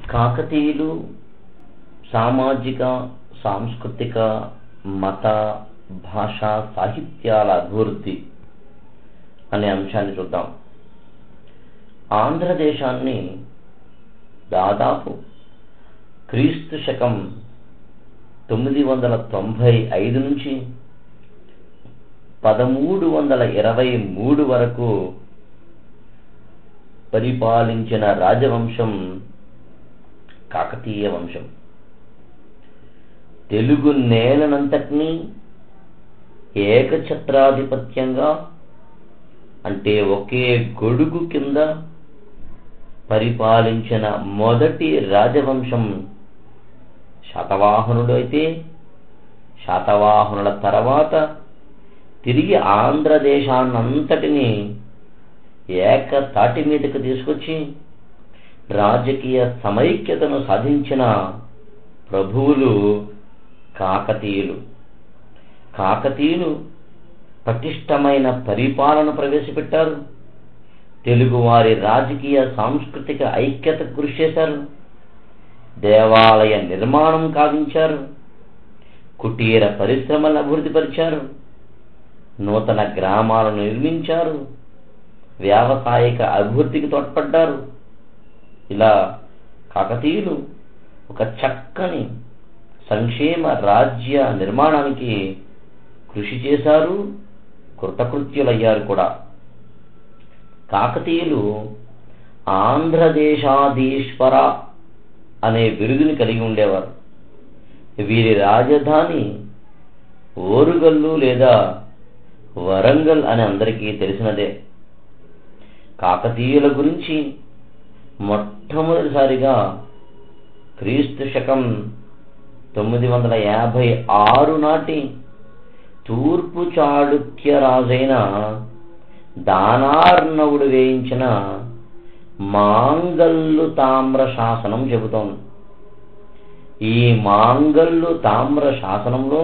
కాకతీయులు సామాజిక, సాంస్కృతిక, మత, భాషా, సాహిత్యాల అభివృద్ధి అనే అంశాన్ని చూద్దాం. ఆంధ్రదేశాన్ని దాదాపు క్రీస్తు శకం 995 నుంచి 1323 వరకు పరిపాలించిన రాజవంశం కాకతీయ వంశం. తెలుగు నేలనంతటినీ ఏకఛత్రాధిపత్యంగా, అంటే ఒకే గొడుగు కింద పరిపాలించిన మొదటి రాజవంశం శాతవాహనులు అయితే, శాతవాహనుల తర్వాత తిరిగి ఆంధ్రదేశాన్నంతటినీ ఏకతాటి మీదకు తీసుకొచ్చి రాజకీయ సమైక్యతను సాధించిన ప్రభువులు కాకతీయులు. కాకతీయులు పటిష్టమైన పరిపాలన ప్రవేశపెట్టారు. తెలుగువారి రాజకీయ, సాంస్కృతిక ఐక్యతకు కృషి చేశారు. దేవాలయ నిర్మాణం కావించారు. కుటీర పరిశ్రమలను అభివృద్ధిపరిచారు. నూతన గ్రామాలను నిర్మించారు. వ్యావసాయిక అభివృద్ధికి తోడ్పడ్డారు. ఇలా కాకతీయులు ఒక చక్కని సంక్షేమ రాజ్య నిర్మాణానికి కృషి చేశారు, కృతకృత్యులయ్యారు కూడా. కాకతీయులు ఆంధ్రదేశాధీశ్వర అనే బిరుదుని కలిగి ఉండేవారు. వీరి రాజధాని ఓరుగల్లు లేదా వరంగల్ అని అందరికీ తెలిసినదే. కాకతీయుల గురించి మొట్టమొదటిసారిగా క్రీస్తు శకం 956 నాటి తూర్పు చాళుక్య రాజైన దానార్ణవుడు వేయించిన మాంగల్లు తామ్ర శాసనం చెబుతోంది. ఈ మాంగల్లు తామ్ర శాసనంలో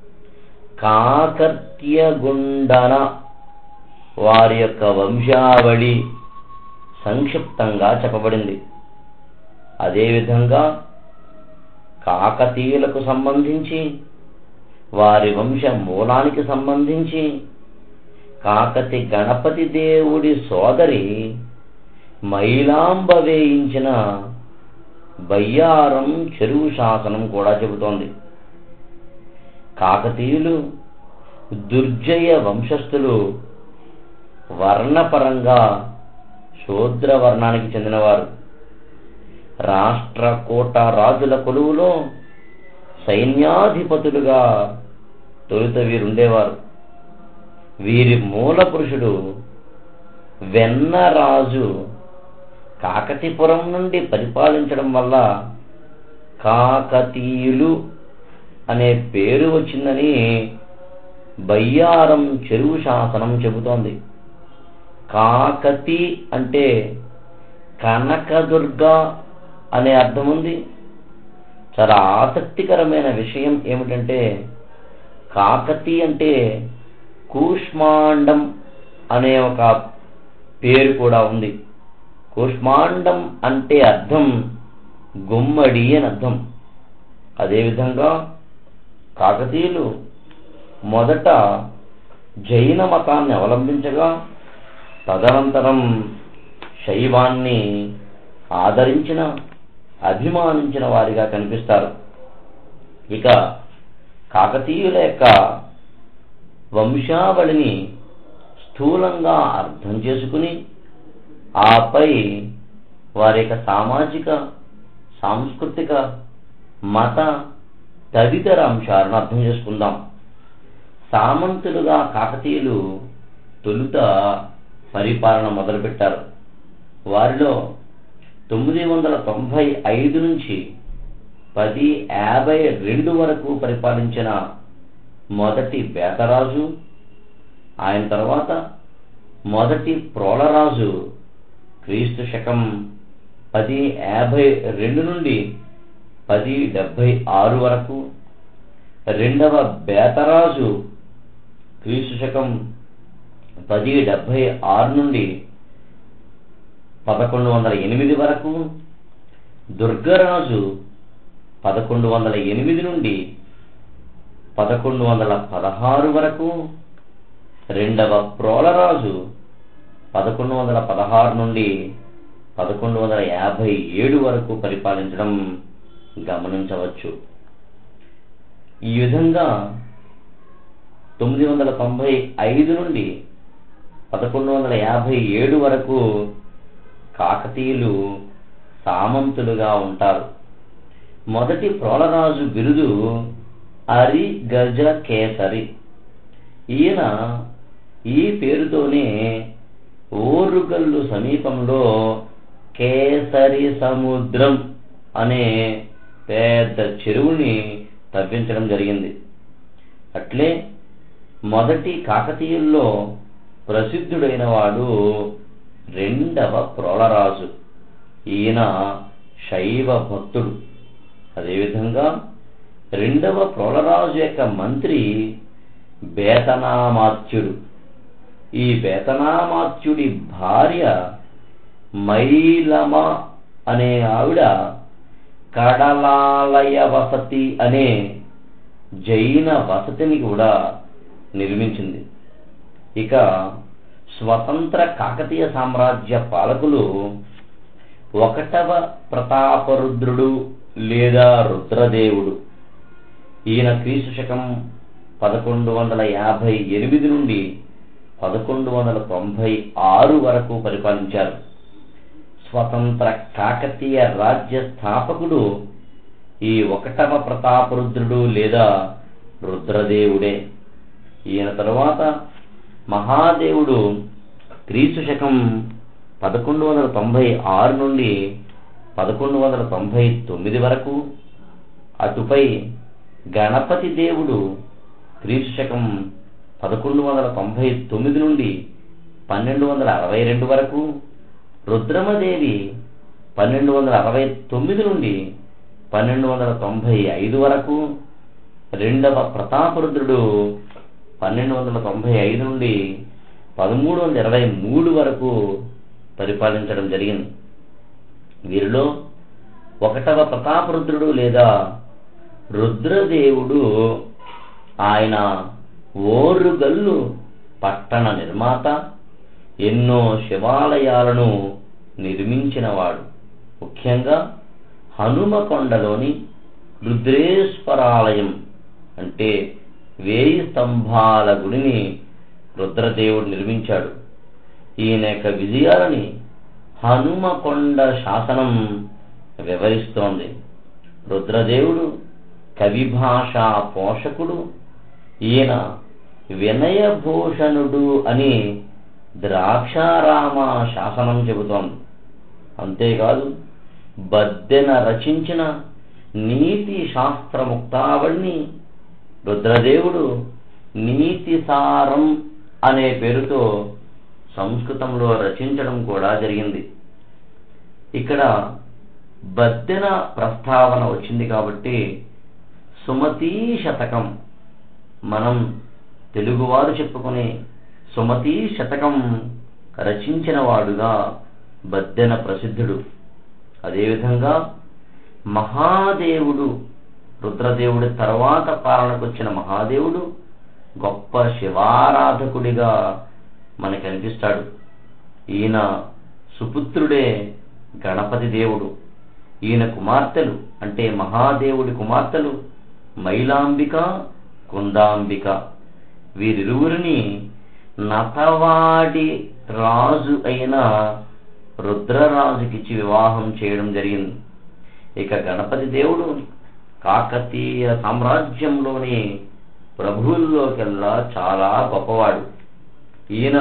కాకర్త్యగుండన వారి యొక్క వంశావళి సంక్షిప్తంగా చెప్పబడింది. అదేవిధంగా కాకతీయులకు సంబంధించి, వారి వంశ మూలానికి సంబంధించి కాకతి గణపతి దేవుడి సోదరి మైలాంబ వేయించిన బయ్యారం చెరువు శాసనం కూడా చెబుతోంది. కాకతీయులు దుర్జయ వంశస్థులు. వర్ణపరంగా శూద్ర వర్ణానికి చెందినవారు. రాష్ట్రకూట రాజుల కొలువులో సైన్యాధిపతులుగా తొలుత వీరుండేవారు. వీరి మూల పురుషుడు వెన్నరాజు కాకతీపురం నుండి పరిపాలించడం వల్ల కాకతీయులు అనే పేరు వచ్చిందని బయ్యారం చెరువు శాసనం చెబుతోంది. కాకతి అంటే కనకదుర్గ అనే అర్థం ఉంది. చాలా ఆసక్తికరమైన విషయం ఏమిటంటే, కాకతి అంటే కూష్మాండం అనే ఒక పేరు కూడా ఉంది. కూష్మాండం అంటే అర్థం గుమ్మడి అని అర్థం. అదేవిధంగా కాకతీయులు మొదట జైన మతాన్ని అవలంబించగా తదనంతరం శైవాన్ని ఆదరించిన, అభిమానించిన వారిగా కనిపిస్తారు. ఇక కాకతీయుల యొక్క వంశావళిని స్థూలంగా అర్థం చేసుకుని ఆపై వారి యొక్క సామాజిక, సాంస్కృతిక, మత తదితర అంశాలను అర్థం చేసుకుందాం. సామంతులుగా కాకతీయులు తొలుత పరిపాలన మొదలుపెట్టారు. వారిలో 995 నుంచి 1052 వరకు పరిపాలించిన మొదటి బేతరాజు, ఆయన తర్వాత మొదటి ప్రోలరాజు క్రీస్తు శకం 1052 నుండి 1076 వరకు, రెండవ బేతరాజు క్రీస్తు శకం 1076 నుండి 1108 వరకు, దుర్గరాజు 1108 నుండి 1116 వరకు, రెండవ ప్రోలరాజు 1116 నుండి 1157 వరకు పరిపాలించడం గమనించవచ్చు. ఈ విధంగా 995 నుండి 1157 వరకు కాకతీయులు సామంతులుగా ఉంటారు. మొదటి ప్రోలరాజు బిరుదు అరి గజ కేసరి. ఈయన ఈ పేరుతోనే ఓరుగల్లు సమీపంలో కేసరి సముద్రం అనే పెద్ద చెరువుని తవ్వించడం జరిగింది. అట్లే మొదటి కాకతీయుల్లో ప్రసిద్ధుడైన వాడు రెండవ ప్రోలరాజు. ఈయన శైవ భక్తుడు. అదేవిధంగా రెండవ ప్రోలరాజు యొక్క మంత్రి బేతనామాత్యుడు. ఈ బేతనామాత్యుడి భార్య మైలమ అనే ఆవిడ కడలాలయ వసతి అనే జైన వసతిని కూడా నిర్మించింది. ఇక స్వతంత్ర కాకతీయ సామ్రాజ్య పాలకులు 1వ ప్రతాపరుద్రుడు లేదా రుద్రదేవుడు. ఈయన క్రీస్తు శకం 1158 నుండి 1196 వరకు పరిపాలించారు. స్వతంత్ర కాకతీయ రాజ్య స్థాపకుడు ఈ 1వ ప్రతాపరుద్రుడు లేదా రుద్రదేవుడే. ఈయన తరువాత మహాదేవుడు క్రీస్తు శకం 1196 నుండి 1199 వరకు, అటుపై గణపతి దేవుడు క్రీస్తు శకం 1199 నుండి 1262 వరకు, రుద్రమదేవి 1269 నుండి 1295 వరకు, రెండవ ప్రతాపరుద్రుడు 1295 నుండి 1323 వరకు పరిపాలించడం జరిగింది. వీరిలో 1వ ప్రతాపరుద్రుడు లేదా రుద్రదేవుడు ఆయన ఓరుగల్లు పట్టణ నిర్మాత, ఎన్నో శివాలయాలను నిర్మించినవాడు. ముఖ్యంగా హనుమకొండలోని రుద్రేశ్వరాలయం అంటే 1000 స్తంభాల గుడిని రుద్రదేవుడు నిర్మించాడు. ఈయన యొక్క విజయాలని హనుమకొండ శాసనం వివరిస్తోంది. రుద్రదేవుడు కవిభాషా పోషకుడు. ఈయన వినయభూషణుడు అని ద్రాక్షారామ శాసనం చెబుతోంది. అంతేకాదు బద్దెన రచించిన నీతి శాస్త్రముక్తావళిని రుద్రదేవుడు నీతిసారం అనే పేరుతో సంస్కృతంలో రచించడం కూడా జరిగింది. ఇక్కడ బద్దెన ప్రస్తావన వచ్చింది కాబట్టి సుమతీ శతకం, మనం తెలుగువారు చెప్పుకునే సుమతీ శతకం రచించిన వాడుగా బద్దెన ప్రసిద్ధుడు. అదేవిధంగా మహాదేవుడు, రుద్రదేవుడి తర్వాత పాలనకొచ్చిన మహాదేవుడు గొప్ప శివారాధకుడిగా మనకు కనిపిస్తాడు. ఈయన సుపుత్రుడే గణపతి దేవుడు. ఈయన కుమార్తెలు అంటే మహాదేవుడి కుమార్తెలు మైలాంబిక, కుందాంబిక. వీరిరువురిని నతవాడి రాజు అయిన రుద్రరాజుకిచ్చి వివాహం చేయడం జరిగింది. ఇక గణపతి దేవుడు కాకతీయ సామ్రాజ్యంలోని ప్రభువుల్లోకెల్లా చాలా గొప్పవాడు. ఈయన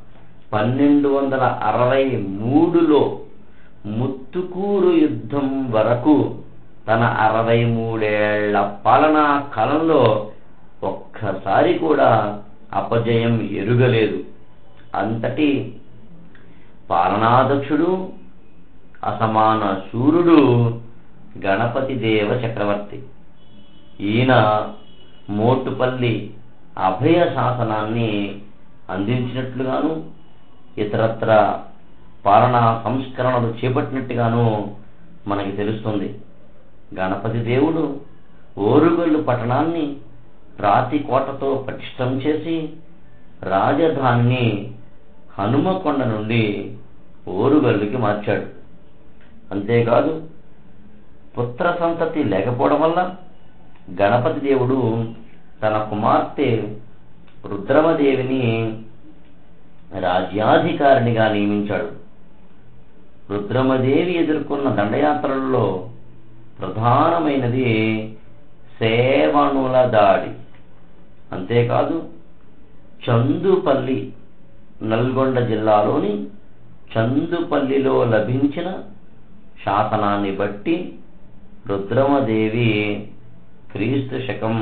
1263లో ముత్తుకూరు యుద్ధం వరకు తన 63 ఏళ్ల పాలనా కాలంలో ఒక్కసారి కూడా అపజయం ఎరుగలేదు. అంతటి పాలనాదక్షుడు, అసమాన శూరుడు గణపతి దేవ చక్రవర్తి. ఈయన మోటుపల్లి అభయ శాసనాన్ని అందించినట్లుగాను, ఇతరత్ర పాలనా సంస్కరణలు చేపట్టినట్టుగాను మనకి తెలుస్తుంది. గణపతి దేవుడు ఓరుగల్లు పట్టణాన్ని రాతి కోటతో పటిష్టం చేసి రాజధానిని హనుమకొండ నుండి ఓరుగల్లుకి మార్చాడు. అంతేకాదు, పుత్ర సంతతి లేకపోవడం వల్ల గణపతి దేవుడు తన కుమార్తె రుద్రమదేవిని రాజ్యాధికారినిగా నియమించాడు. రుద్రమదేవి ఎదుర్కొన్న దండయాత్రలలో ప్రధానమైనది సేవణుల దాడి. అంతేకాదు, చందుపల్లి, నల్గొండ జిల్లాలోని చందుపల్లిలో లభించిన శాసనాన్ని బట్టి రుద్రమదేవి క్రీస్తు శకం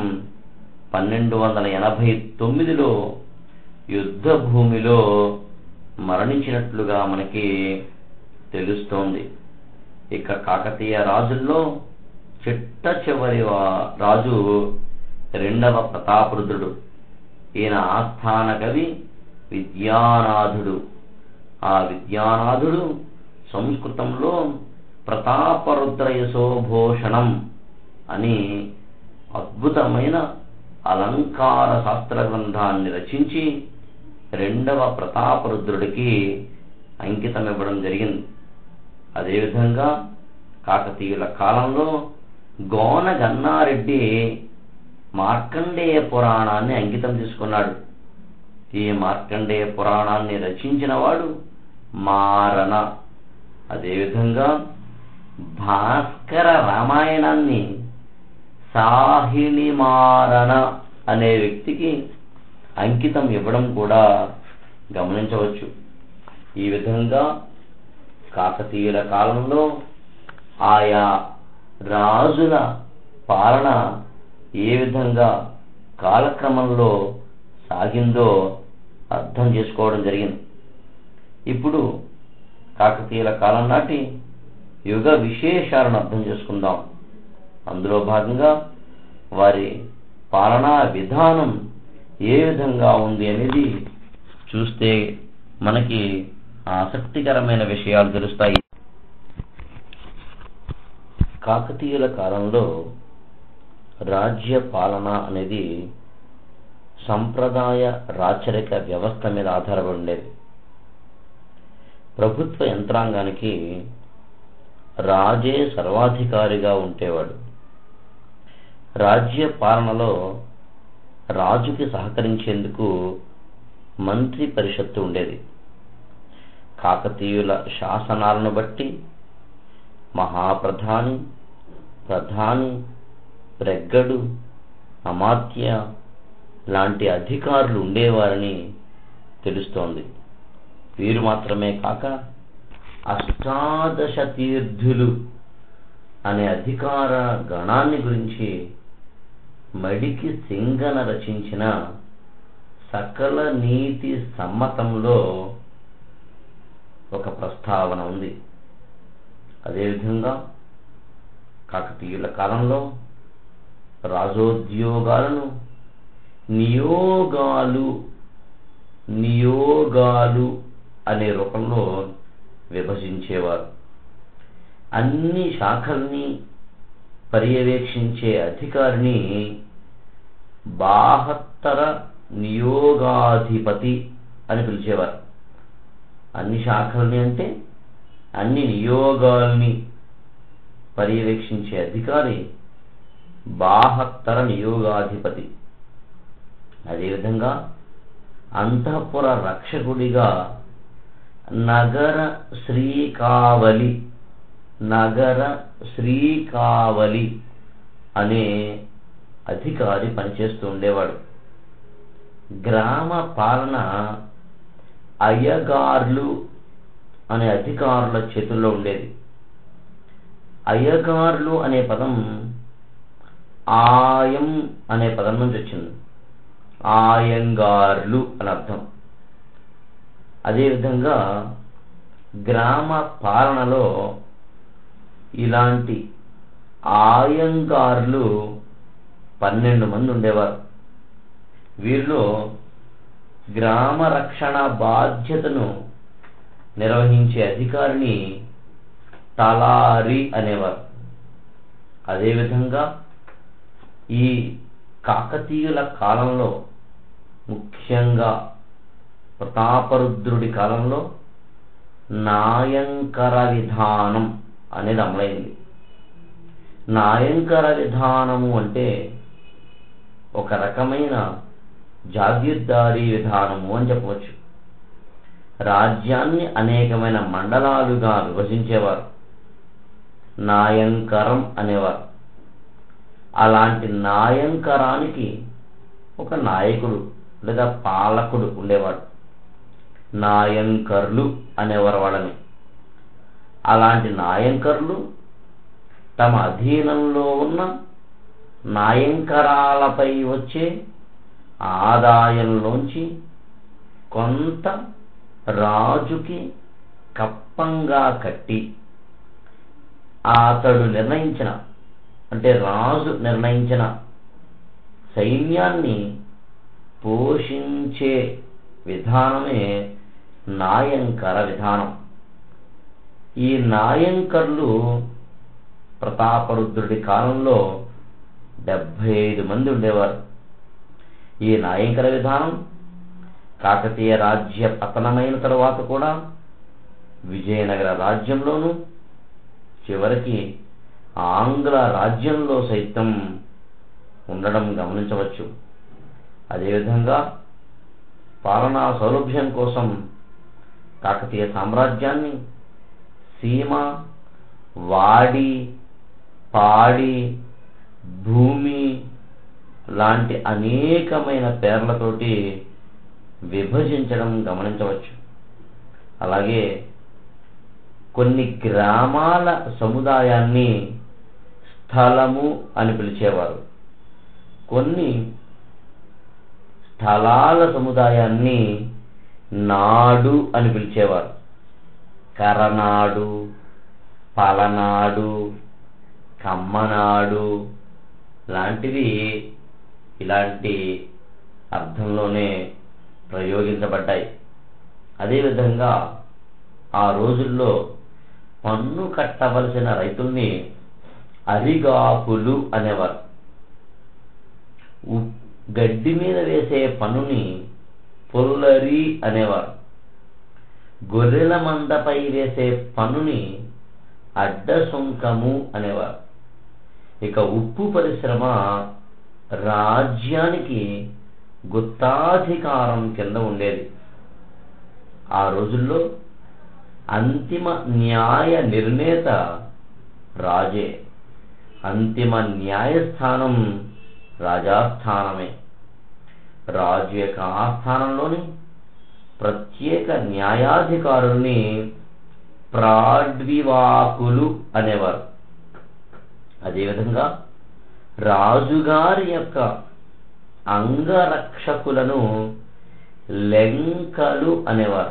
1289లో యుద్ధ భూమిలో మరణించినట్లుగా మనకి తెలుస్తోంది. ఇక కాకతీయ రాజుల్లో చిట్ట చివరి రాజు రెండవ ప్రతాపరుద్రుడు. ఈయన ఆస్థాన కవి విద్యానాథుడు. ఆ విద్యానాథుడు సంస్కృతంలో ప్రతాపరుద్రయశోభూషణం అని అద్భుతమైన అలంకార శాస్త్ర గ్రంథాన్ని రచించి రెండవ ప్రతాపరుద్రుడికి అంకితం ఇవ్వడం జరిగింది. అదేవిధంగా కాకతీయుల కాలంలో గోన గన్నారెడ్డి మార్కండేయ పురాణాన్ని అంకితం తీసుకున్నాడు. ఈ మార్కండేయ పురాణాన్ని రచించిన వాడు మారణ. అదేవిధంగా భాస్కర రామాయణాన్ని సాహిణి మారణ అనే వ్యక్తికి అంకితం ఇవ్వడం కూడా గమనించవచ్చు. ఈ విధంగా కాకతీయుల కాలంలో ఆయా రాజుల పాలన ఏ విధంగా కాలక్రమంలో సాగిందో అర్థం చేసుకోవడం జరిగింది. ఇప్పుడు కాకతీయుల కాలం నాటి యుగ విశేషాలను అర్థం చేసుకుందాం. అందులో భాగంగా వారి పాలనా విధానం ఏ విధంగా ఉంది అనేది చూస్తే మనకి ఆసక్తికరమైన విషయాలు తెలుస్తాయి. కాకతీయుల కాలంలో రాజ్య పాలన అనేది సంప్రదాయ రాచరిక వ్యవస్థ మీద ఆధారపడి ఉండేది. ప్రభుత్వ యంత్రాంగానికి రాజే సర్వాధికారిగా ఉండేవాడు. రాజ్య పాలనలో రాజుకి సహకరించేందుకు మంత్రి పరిషత్తు ఉండేది. కాకతీయుల శాసనాలను బట్టి మహాప్రధాని, ప్రధాని, ప్రెగ్గడు, అమాత్య లాంటి అధికారులు ఉండేవారని తెలుస్తోంది. వీరు మాత్రమే కాక అష్టాదశ తీర్థులు అనే అధికార గణాన్ని గురించి మడికి సింగన రచించిన సకల నీతి సమ్మతంలో ఒక ప్రస్తావన ఉంది. అదేవిధంగా కాకతీయుల కాలంలో రాజోద్యోగాలను నియోగాలు అనే రూపంలో విభజించేవారు. అన్ని శాఖల్ని పర్యవేక్షించే అధికారిని బాహత్తర నియోగాధిపతి అని పిలిచేవారు. అన్ని శాఖల్ని అంటే అన్ని నియోగాల్ని పర్యవేక్షించే అధికారి బాహత్తర నియోగాధిపతి. అదేవిధంగా అంతఃపుర రక్షకుడిగా నగర శ్రీకావలి అనే అధికారి పనిచేస్తూ ఉండేవాడు. గ్రామ పాలన అయ్యగార్లు అనే అధికారుల చేతుల్లో ఉండేది. అయ్యగార్లు అనే పదం ఆయం అనే పదం నుంచి వచ్చింది. ఆయంగార్లు అని అర్థం. అదేవిధంగా గ్రామ పాలనలో ఇలాంటి ఆయంగార్లు 12 మంది ఉండేవారు. వీరిలో గ్రామ రక్షణ బాధ్యతను నిర్వహించే అధికారిని తలారి అనేవారు. అదేవిధంగా ఈ కాకతీయుల కాలంలో, ముఖ్యంగా ప్రతాపరుద్రుడి కాలంలో నాయంకర విధానం అనేది అమలైంది. నాయంకర విధానము అంటే ఒక రకమైన జాగీర్దారీ విధానము అని చెప్పవచ్చు. రాజ్యాన్ని అనేకమైన మండలాలుగా విభజించేవారు, నాయంకరం అనేవారు. అలాంటి నాయంకరానికి ఒక నాయకుడు లేదా పాలకుడు ఉండేవాడు, నాయంకర్లు అనేవారు వాళ్ళని. అలాంటి నాయంకర్లు తమ అధీనంలో ఉన్న నాయంకరాలపై వచ్చే ఆదాయంలోంచి కొంత రాజుకి కప్పంగా కట్టి, అతడు నిర్ణయించిన, అంటే రాజు నిర్ణయించిన సైన్యాన్ని పోషించే విధానమే నాయంకర విధానం. ఈ నాయంకర్లు ప్రతాపరుద్రుడి కాలంలో 75 మంది ఉండేవారు. ఈ నాయంకర విధానం కాకతీయ రాజ్య పతనమైన తరువాత కూడా విజయనగర రాజ్యంలోనూ, చివరికి ఆంగ్ల రాజ్యంలో సైతం ఉండడం గమనించవచ్చు. అదేవిధంగా పాలనా సౌలభ్యం కోసం కాకతీయ సామ్రాజ్యాన్ని సీమ, వాడి, పాడి, భూమి లాంటి అనేకమైన పేర్లతోటి విభజించడం గమనించవచ్చు. అలాగే కొన్ని గ్రామాల సముదాయాన్ని స్థలము అని పిలిచేవారు, కొన్ని స్థలాల సముదాయాన్ని నాడు అని పిలిచేవారు. కరనాడు, పలనాడు, కమ్మనాడు లాంటివి ఇలాంటి అర్థంలోనే ప్రయోగించబడ్డాయి. అదేవిధంగా ఆ రోజుల్లో పన్ను కట్టవలసిన రైతుల్ని అరిగాపులు అనేవారు. గడ్డి మీద వేసే పన్నుని పుల్లరి అనేవారు. గొర్రెల మందపై వేసే పన్నుని అడ్డ సుంకము అనేవారు. ఇక ఉప్పు పరిశ్రమ రాజ్యానికి గుత్తాధికారం కింద ఉండేది. ఆ రోజుల్లో అంతిమ న్యాయ నిర్ణేత రాజే. అంతిమ న్యాయస్థానం రాజాస్థానమే. రాజు యొక్క ఆస్థానంలోని ప్రత్యేక న్యాయాధికారుల్ని ప్రాడ్వివాకులు అనేవారు. అదేవిధంగా రాజుగారి యొక్క అంగరక్షకులను లెంకలు అనేవారు.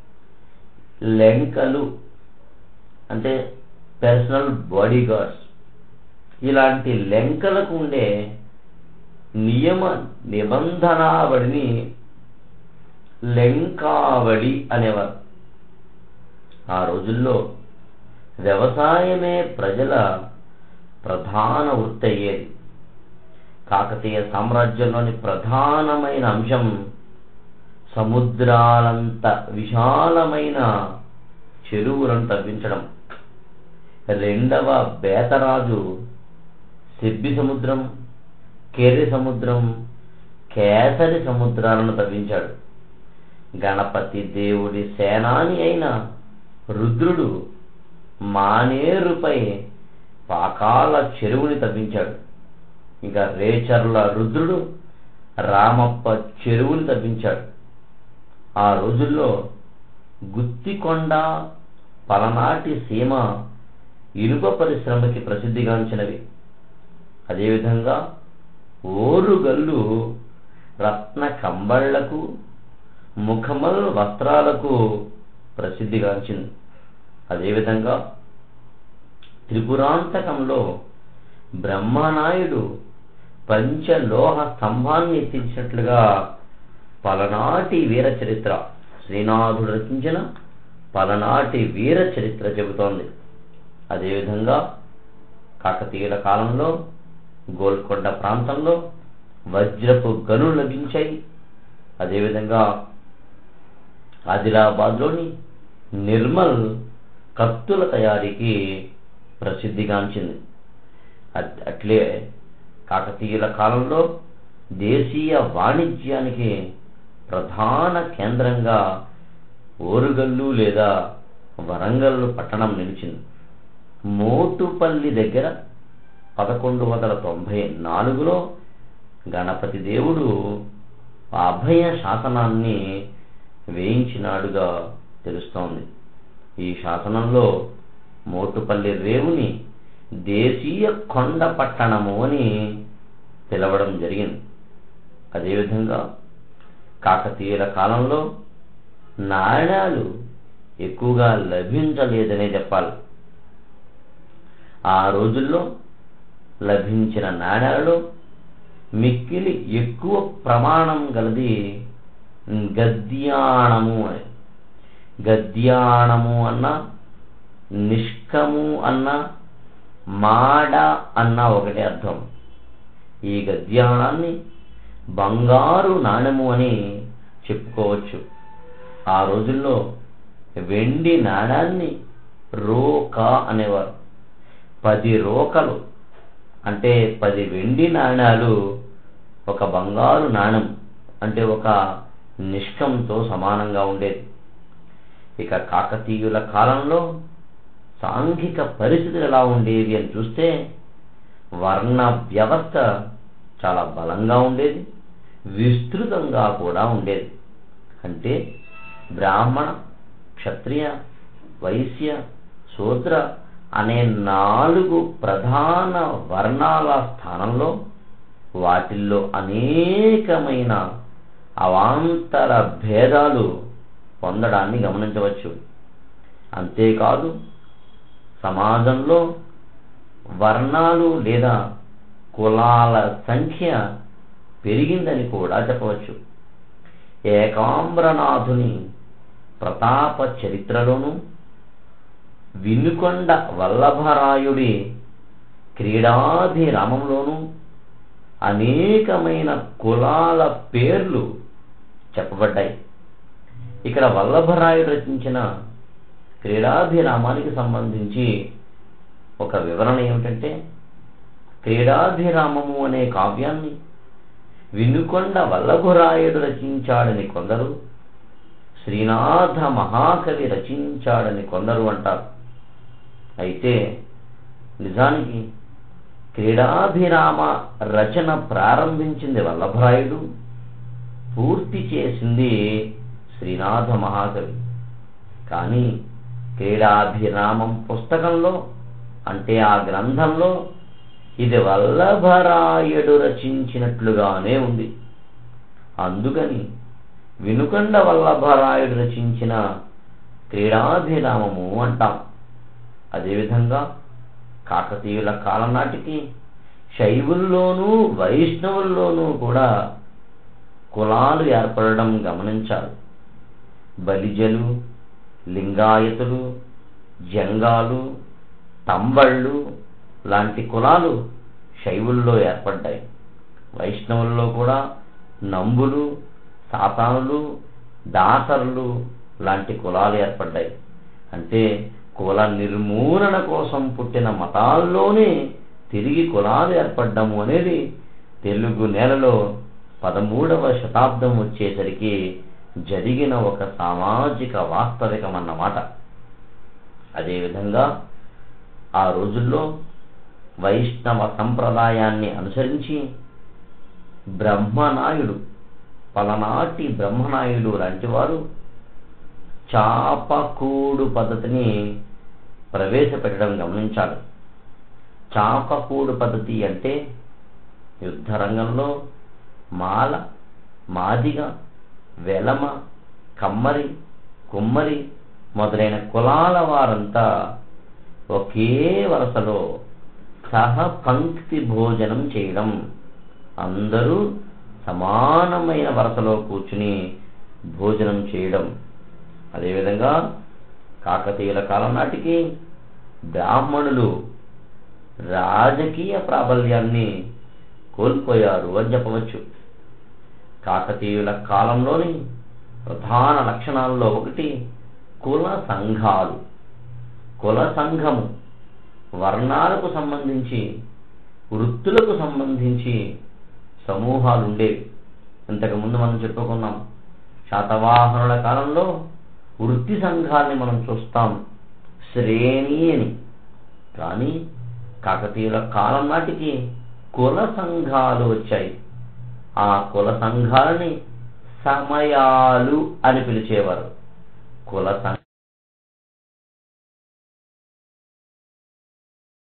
లెంకలు అంటే పర్సనల్ బాడీ గార్డ్స్. ఇలాంటి లెంకలకు ఉండే నియమ నిబంధనావళిని లెంకావళి అనేవారు. ఆ రోజుల్లో వ్యవసాయమే ప్రజల ప్రధాన వృత్తి అయ్యేది. కాకతీయ సామ్రాజ్యంలోని ప్రధానమైన అంశం సముద్రాలంత విశాలమైన చెరువులను తవ్వించడం. రెండవ బేతరాజు సిబ్బి సముద్రం, కెర్రి సముద్రం, కేసరి సముద్రాలను తవ్వించాడు. గణపతి దేవుడి సేనాని అయిన రుద్రుడు మానేరుపై పాకాల చెరువుని తవ్వించాడు. ఇంకా రేచర్ల రుద్రుడు రామప్ప చెరువుని తవ్వించాడు. ఆ రోజుల్లో గుత్తికొండ, పలనాటి సీమ ఇనుప పరిశ్రమకి ప్రసిద్ధిగాంచినవి. అదేవిధంగా ఓరుగల్లు రత్న కంబళ్లకు, ముఖమల్ వస్త్రాలకు ప్రసిద్ధిగాంచింది. అదేవిధంగా త్రిపురాంతకంలో బ్రహ్మనాయుడు పంచలోహ స్తంభాన్ని ఎత్తించినట్లుగా పలనాటి వీర చరిత్ర, శ్రీనాథుడు రచించిన పలనాటి వీర చరిత్ర చెబుతోంది. అదేవిధంగా కాకతీయుల కాలంలో గోల్కొండ ప్రాంతంలో వజ్రపు గనులు లభించాయి. అదేవిధంగా ఆదిలాబాద్లోని నిర్మల్ కత్తుల తయారీకి ప్రసిద్ధిగాంచింది. అట్లే కాకతీయుల కాలంలో దేశీయ వాణిజ్యానికి ప్రధాన కేంద్రంగా ఓరుగల్లు లేదా వరంగల్ పట్టణం నిలిచింది. మోటుపల్లి దగ్గర 1194లో గణపతి దేవుడు అభయ శాసనాన్ని వేయించినాడుగా తెలుస్తోంది. ఈ శాసనంలో మోటుపల్లి రేవుని దేశీయ కొండ పట్టణము అని పిలవడం జరిగింది. అదేవిధంగా కాకతీయుల కాలంలో నాణ్యాలు ఎక్కువగా లభించలేదనే చెప్పాలి. ఆ రోజుల్లో లభించిన నాణ్యాలలో మిక్కిలి ఎక్కువ ప్రమాణం గలది గద్యాణము అని. గద్యాణము అన్న, నిష్కము అన్న, మాడ అన్న ఒకటే అర్థం. ఈ గద్యాణాన్ని బంగారు నాణెము అని చెప్పుకోవచ్చు. ఆ రోజుల్లో వెండి నాణాన్ని రోకా అనేవారు. 10 రోకలు అంటే 10 వెండి నాణాలు ఒక బంగారు నాణెం అంటే ఒక నిష్కంతో సమానంగా ఉండేది. ఇక కాకతీయుల కాలంలో సాంఘిక పరిస్థితులు ఎలా ఉండేవి అని చూస్తే వర్ణ వ్యవస్థ చాలా బలంగా ఉండేది, విస్తృతంగా కూడా ఉండేది. అంటే బ్రాహ్మణ, క్షత్రియ, వైశ్య, శూద్ర అనే 4 ప్రధాన వర్ణాల స్థానంలో వాటిల్లో అనేకమైన అవాంతర భేదాలు పొందడాన్ని గమనించవచ్చు. అంతేకాదు సమాజంలో వర్ణాలు లేదా కులాల సంఖ్య పెరిగిందని కూడా చెప్పవచ్చు. ఏకాంబ్రనాథుని ప్రతాప చరిత్రలోను, వినుకొండ వల్లభరాయుడి క్రీడాభిరామంలోను అనేకమైన కులాల పేర్లు చెప్పబడ్డాయి. ఇక్కడ వల్లభరాయుడు రచించిన క్రీడాభిరామానికి సంబంధించి ఒక వివరణ ఏమిటంటే, క్రీడాభిరామము అనే కావ్యాన్ని వినుకొండ వల్లభరాయుడు రచించాడని కొందరు, శ్రీనాథ మహాకవి రచించాడని కొందరు అంటారు. అయితే నిజానికి క్రీడాభిరామ రచన ప్రారంభించింది వల్లభరాయుడు, పూర్తి చేసింది శ్రీనాథ మహాకవి. కానీ క్రీడాభిరామం పుస్తకంలో అంటే ఆ గ్రంథంలో ఇది వల్లభరాయుడు రచించినట్లుగానే ఉంది. అందుకని వినుకొండ వల్లభరాయుడు రచించిన క్రీడాభిరామము అంటాం. అదేవిధంగా కాకతీయుల కాలం నాటికి శైవుల్లోనూ వైష్ణవుల్లోనూ కూడా కులాలు ఏర్పడడం గమనించాలి. బలిజలు, లింగాయతులు, జంగాలు, తంబళ్ళు లాంటి కులాలు శైవుల్లో ఏర్పడ్డాయి. వైష్ణవుల్లో కూడా నంబులు, సాతానులు, దాసరులు లాంటి కులాలు ఏర్పడ్డాయి. అంటే కుల నిర్మూలన కోసం పుట్టిన మతాల్లోనే తిరిగి కులాలు ఏర్పడ్డము అనేది తెలుగు నేలలో 13వ శతాబ్దం వచ్చేసరికి జరిగిన ఒక సామాజిక వాస్తవికమన్నమాట. అదేవిధంగా ఆ రోజుల్లో వైష్ణవ సంప్రదాయాన్ని అనుసరించి బ్రహ్మనాయుడు, పలనాటి బ్రహ్మనాయుడు లాంటి వారు చాపకూడు పద్ధతిని ప్రవేశపెట్టడం గమనించాలి. చాపకూడు పద్ధతి అంటే యుద్ధ రంగంలో మాల, మాదిగ, వెలమ, కమ్మరి, కుమ్మరి మొదలైన కులాల వారంతా ఒకే వరుసలో సహపంక్తి భోజనం చేయడం, అందరూ సమానమైన వరుసలో కూర్చుని భోజనం చేయడం. అదేవిధంగా కాకతీయుల కాలం నాటికి బ్రాహ్మణులు రాజకీయ ప్రాబల్యాన్ని కోల్పోయారు అని చెప్పవచ్చు. కాకతీయుల కాలంలోని ప్రధాన లక్షణాల్లో ఒకటి కుల సంఘాలు. కుల సంఘము వర్ణాలకు సంబంధించి, వృత్తులకు సంబంధించి సమూహాలు ఉండేవి. ఇంతకుముందు మనం చెప్పుకున్నాం, శాతవాహనుల కాలంలో వృత్తి సంఘాల్ని మనం చూస్తాం, శ్రేణి అని. కానీ కాకతీయుల కాలం నాటికి కుల సంఘాలు వచ్చాయి. ఆ కుల సంఘాలని సమయాలు అని పిలిచేవారు. కుల